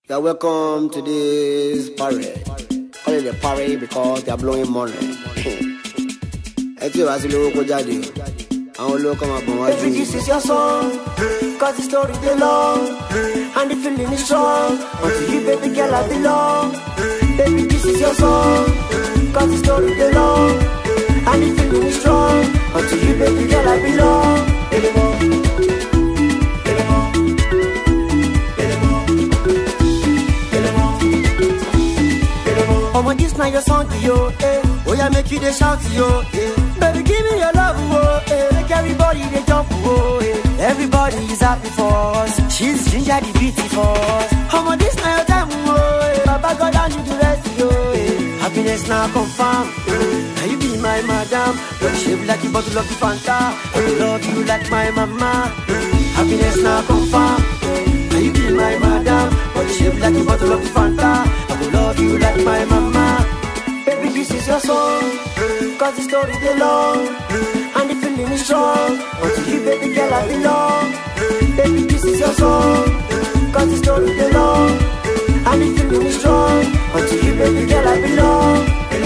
You're welcome to this parade. Call it a parade because they are blowing money. Baby, this is your song, cause the story is long, and the feeling is strong. But to you, baby girl, I belong. Baby, this is your song, cause the story is long, and the feeling is strong. But to you, baby girl, I belong. Oh, this now your song to you, eh? Oh, yeah, make you the shout to you, eh? Baby, give me your love, oh, eh? Make everybody they jump, oh, eh? Everybody is happy for us. She's ginger the beauty for us. Oh, this now your time, oh, eh? Baba God and you the rest, oh, eh? Happiness now confirm. Now you be my madam. Your shape like a bottle of the Fanta. I will love you like my mama. Happiness now confirm. Now you be my madam. Your shape like a bottle of the Fanta. I will love you like my mama. Baby, this is your song, cause the story is long, and the feeling is strong. But to you, baby girl, I belong. Baby, this is your song, cause the story is long, and the feeling is strong. But to you, baby girl, I belong.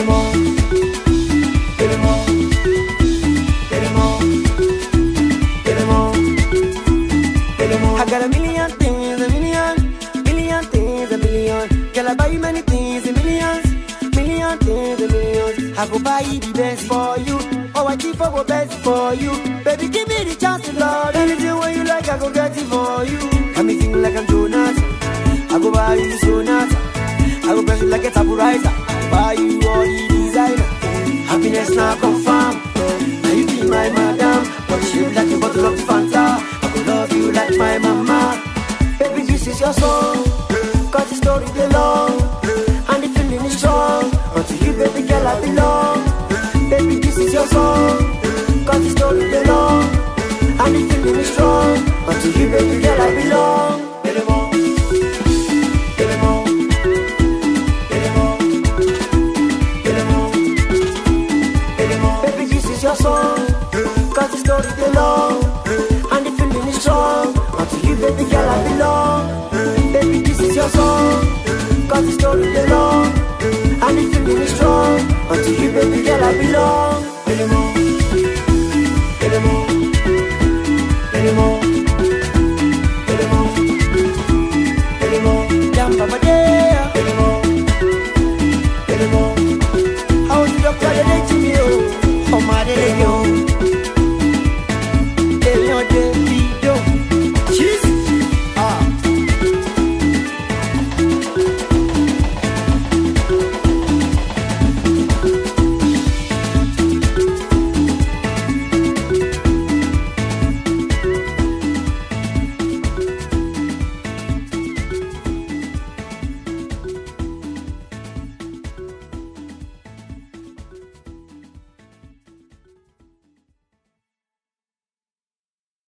I got a million things, a million things, a million. Girl, I buy you many things, a millions, million things, a millions. I go buy you the best for you. Oh, I keep up the best for you. Baby, give me the chance to love. Anything what you like, I go get it for you. Got me feeling like I'm Jonas. I go buy you Jonas. I go press you like a typewriter. I buy you all the designer. Happiness now confirm. Now you be my madam. But you like a bottle of Fanta. I go love you like my mama. Baby, this is your song, cause the story is long, and the feeling is strong. But to you, baby girl, I belong. Baby, this is your song, cause the story is long, and the feeling is strong. But to you, baby girl, I belong.